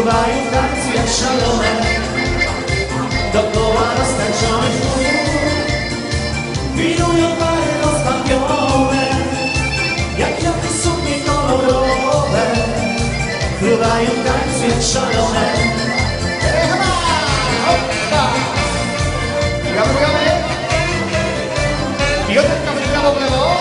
Fruwają w tańcu jak szalone, dookoła roztańczonych chmur. Wirują pary rozbawione, jak wiatry suknie kolorowe. Fruwają w tańcu jak szalone. Gratulujemy! Piotrka w prawo, w lewo.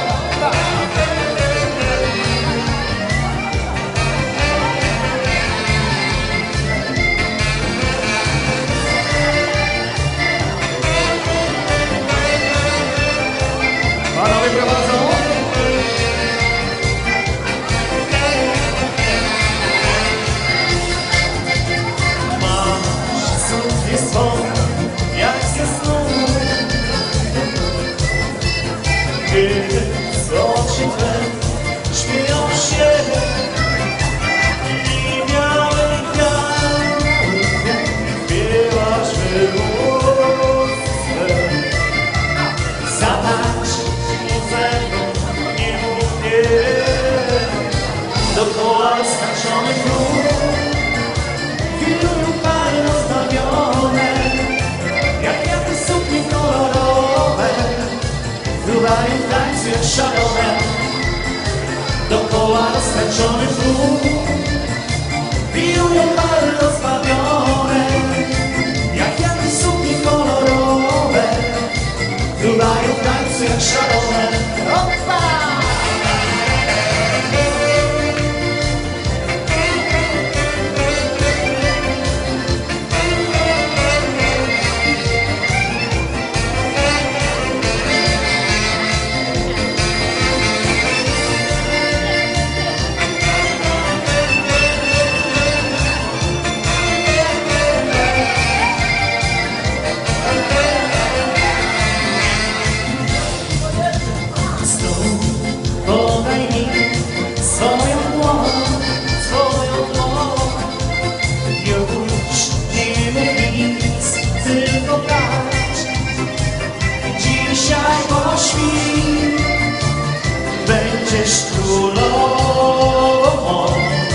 Panowie prowadzą. Masz suknię swą, jak ze snu, kiedy z oczy twe śmieją się i białe kwiaty wpiewasz wyłóżce. Zatańcz ze mną, nie mów nie, dookoła roztańczonych chmur. Wirują pary rozbawione, jak wiatry suknie kolorowe. Fruwają w tańcu jak szalone, dookoła roztańczonych chmur. Wirują pary rozbawione, jak wiatry suknie kolorowe. Fruwają w tańcu jak szalone. Opa! Podaj mi swoją dłoń. Już nie mów nic, tylko tańcz. Dzisiaj pośpi, będziesz królową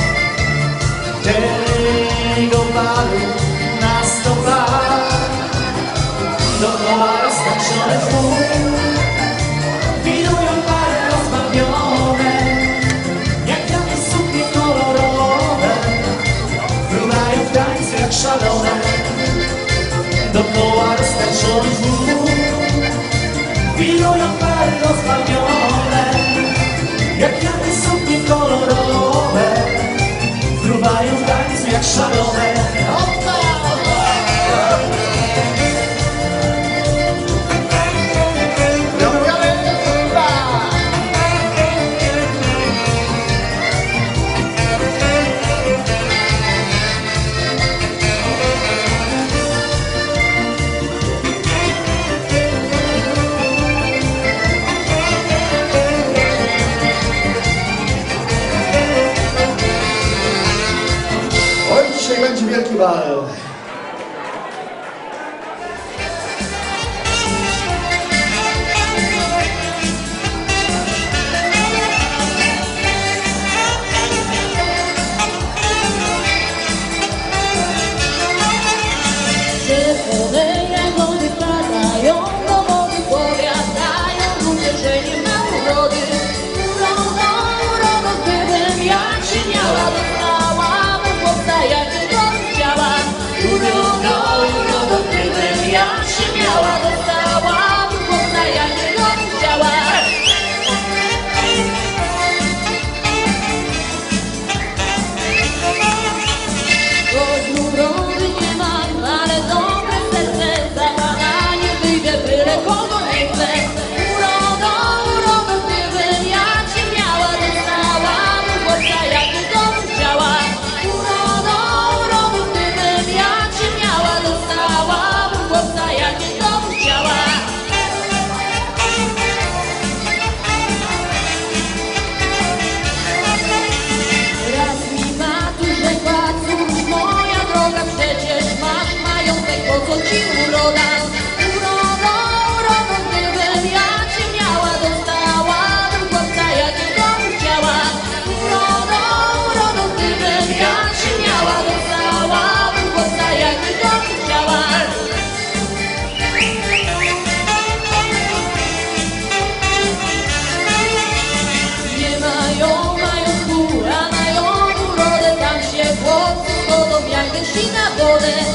tego balu na 100 lat. Dookoła roztańczone chmur. Wirują pary rozbawione, jak wiatry suknie kolorowe. Fruwają w tańcu jak szalone, dookoła roztańczonych chmur. Wirują pary rozbawione, jak wiatry suknie kolorowe. Fruwają w tańcu jak szalone. Dzisiaj będzie wielki bal. Czerwone jagody wpadają do wody, powiadają ludzie, że nie ma urody. Urodą zbyłem, jak się miała, dostała mu chłopca, jak go chciała. i na wodę.